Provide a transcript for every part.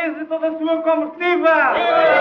parabéns e toda a sua comitiva!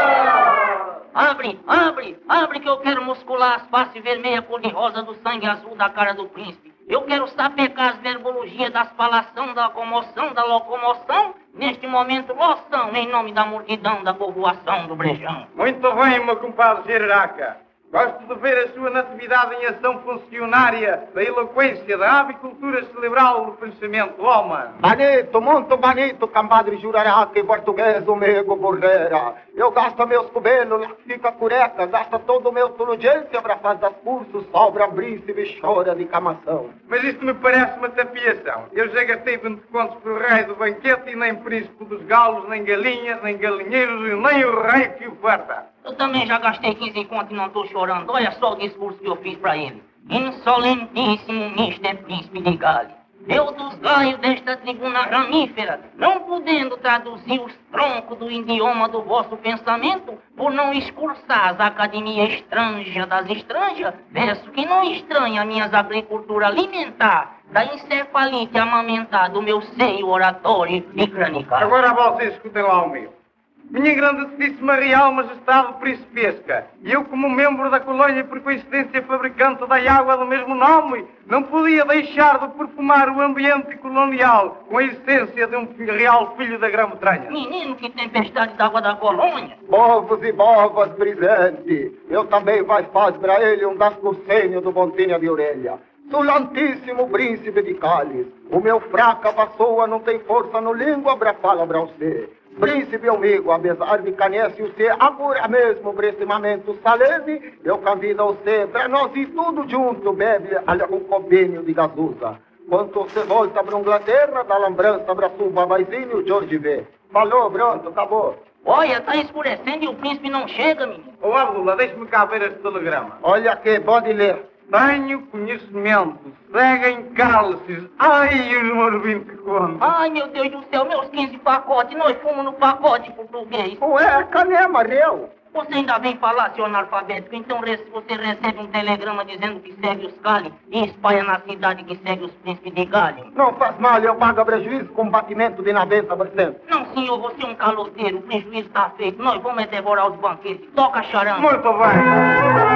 Abre, abre, abre que eu quero muscular as faces vermelhas cor-de-rosa do sangue azul da cara do príncipe. Eu quero sapecar as verbologias das falação, da comoção, da locomoção. Neste momento, loção, em nome da multidão, da povoação do Brejão. Muito bem, meu compadre Geraraca. Gosto de ver a sua natividade em ação funcionária da eloquência, da avicultura cerebral do pensamento homem. Bonito, muito bonito, compadre Juraraca e português, o mego borreira. Eu gasto meus cubelos, lá fica cureca, gasta todo o meu diligência para fazer cursos, sobra príncipe e chora de camação. Mas isto me parece uma tapiação. Eu já gastei 20 contos por rei do banquete e nem príncipe dos galos, nem galinhas, nem galinheiros e nem o rei que o farta. Eu também já gastei 15 contos e não estou chorando. Olha só o discurso que eu fiz para ele. Insolentíssimo Mr. Príncipe de Gales. Eu dos galhos desta tribuna ramífera, não podendo traduzir os troncos do idioma do vosso pensamento, por não excursar as academias estranjas das estranjas, verso que não estranha minhas agriculturas alimentar, da encefalite amamentar do meu seio oratório e cranicar. Agora vocês escutem lá o meu. Minha grandíssima real majestade principesca, e eu como membro da colônia por coincidência fabricante da água do mesmo nome, não podia deixar de perfumar o ambiente colonial com a essência de um real filho da Grã-Bretanha. Menino, que tempestade d'água da colônia. Povos e bovas presente, eu também vai fazer para ele um dascursenho do Bontinha de Orelha. Sulantíssimo príncipe de Cáliz, o meu fraca vassoa não tem força no língua para falar para você. Príncipe amigo, apesar de conhece você agora mesmo por esse momento salene, eu convido você para nós ir tudo junto, bebe um copinho de gasosa. Quando você volta para a Inglaterra, dá lembrança para sua babaizinho, George V. Falou, pronto, acabou. Olha, tá escurecendo e o príncipe não chega, menino. Ô Abdullah, deixe-me cá ver este telegrama. Olha aqui, pode ler. Tenho conhecimento, segue em cálices. Ai, os morbinos que contam. Ai, meu Deus do céu, meus 15 pacotes, nós fomos no pacote português. Ué, canema, eu. Você ainda vem falar, seu analfabético, então você recebe um telegrama dizendo que segue os Gales e espalha na cidade que segue os príncipes de Gales. Não faz mal, eu pago prejuízo com batimento de 90%. Não, senhor, você é um caloteiro, o prejuízo está feito, nós vamos devorar os banquetes. Toca charanga. Muito bem.